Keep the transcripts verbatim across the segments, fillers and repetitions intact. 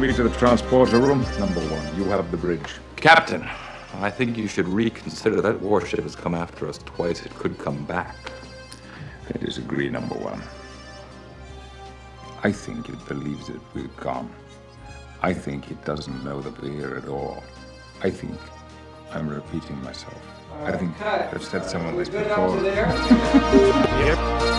me to the transporter room. Number one, you have the bridge. Captain, I think you should reconsider. That warship has come after us twice. It could come back. I disagree, number one. I think it believes that we're gone. I think it doesn't know that we're here at all. I think I'm repeating myself. Right, I think cut. I've said some of this before. Up to there? Yep.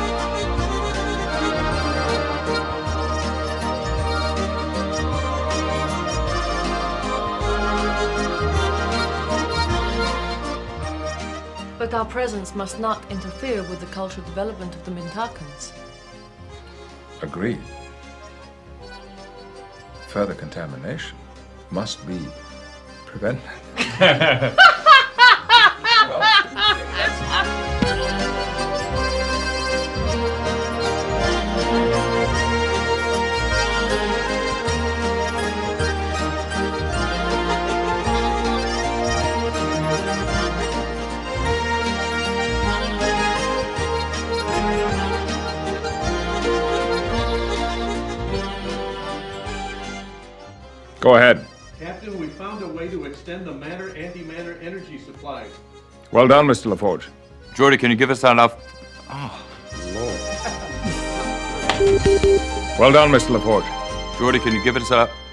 But our presence must not interfere with the cultural development of the Mintakans. Agreed. Further contamination must be prevented. Go ahead. Captain, we found a way to extend the matter-antimatter energy supply. Well done, Mister LaForge. Jordy, can you give us enough... Oh, Lord. Well done, Mister LaForge. Jordy, can you give us a...